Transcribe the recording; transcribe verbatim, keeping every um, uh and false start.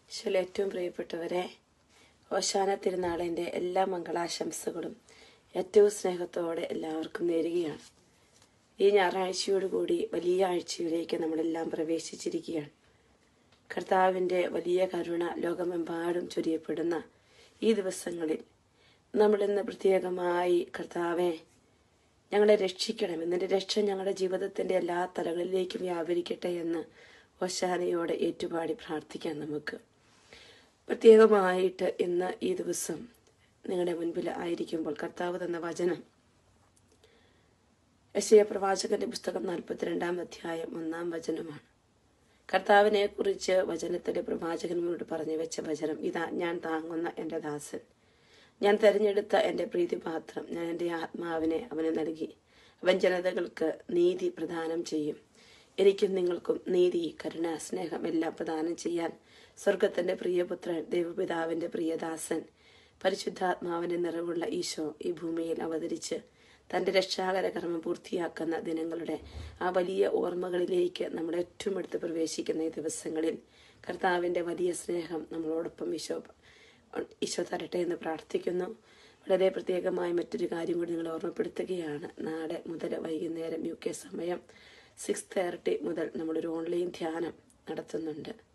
ഈശോയിൽ ഏറ്റവും പ്രിയപ്പെട്ടവരെ, ഓശാന തിരുനാളിൻ്റെ എല്ലാ മംഗളാശംസകളും ഏറ്റവും സ്നേഹത്തോടെ എല്ലാവർക്കും നേരുകയാണ്. ഈ ഞായറാഴ്ചയോടുകൂടി വലിയ ആഴ്ചയിലേക്ക് നമ്മളെല്ലാം പ്രവേശിച്ചിരിക്കുകയാണ്. കർത്താവിൻ്റെ വലിയ കരുണ ലോകമെമ്പാടും ചൊരിയപ്പെടുന്ന ഈ ദിവസങ്ങളിൽ നമ്മളിന്ന് പ്രത്യേകമായി കർത്താവെ ഞങ്ങളെ രക്ഷിക്കണം, എന്നിൻ്റെ രക്ഷ ഞങ്ങളുടെ ജീവിതത്തിൻ്റെ എല്ലാ തലങ്ങളിലേക്കും വ്യാപരിക്കട്ടെ എന്ന് ഓശാനയോടെ ഏറ്റുപാടി പ്രാർത്ഥിക്കാം. നമുക്ക് പ്രത്യേകമായിട്ട് ഇന്ന് ഈ ദിവസം നിങ്ങളുടെ മുൻപിൽ ആയിരിക്കുമ്പോൾ കർത്താവ് തന്ന വചനം യെശയ്യാ പ്രവാചകന്റെ പുസ്തകം നാൽപ്പത്തിരണ്ടാം അധ്യായം ഒന്നാം വചനമാണ്. കർത്താവിനെ കുറിച്ച് വചനത്തിലെ പ്രവാചകനോട് പറഞ്ഞു വെച്ച വചനം ഇതാ: ഞാൻ താങ്ങുന്ന എൻ്റെ ദാസൻ, ഞാൻ തെരഞ്ഞെടുത്ത എൻ്റെ പ്രീതിപാത്രം, ഞാൻ എൻ്റെ ആത്മാവിനെ അവന് നൽകി, അവൻ ജനതകൾക്ക് നീതി പ്രദാനം ചെയ്യും. എനിക്കും നിങ്ങൾക്കും നീതി, കരുണ, സ്നേഹം എല്ലാം പ്രദാനം ചെയ്യാൻ സ്വർഗത്തിന്റെ പ്രിയപുത്രൻ, ദൈവപിതാവിന്റെ പ്രിയദാസൻ, പരിശുദ്ധാത്മാവിന്റെ നിറവുള്ള ഈശോ ഈ ഭൂമിയിൽ അവതരിച്ച് തൻ്റെ രക്ഷാകര കർമ്മം പൂർത്തിയാക്കുന്ന ദിനങ്ങളുടെ ആ വലിയ ഓർമ്മകളിലേക്ക് നമ്മൾ ഏറ്റവും അടുത്ത് പ്രവേശിക്കുന്ന ഈ ദിവസങ്ങളിൽ കർത്താവിൻ്റെ വലിയ സ്നേഹം നമ്മളോടൊപ്പം ഈശോ ഈശോ തരട്ടെ എന്ന് പ്രാർത്ഥിക്കുന്നു. വളരെ പ്രത്യേകമായ മറ്റൊരു കാര്യം കൂടി നിങ്ങൾ ഓർമ്മപ്പെടുത്തുകയാണ്. നാളെ മുതൽ വൈകുന്നേരം യു കെ സമയം സിക്സ് തേർട്ടി മുതൽ നമ്മളൊരു ഓൺലൈൻ ധ്യാനം നടത്തുന്നുണ്ട്.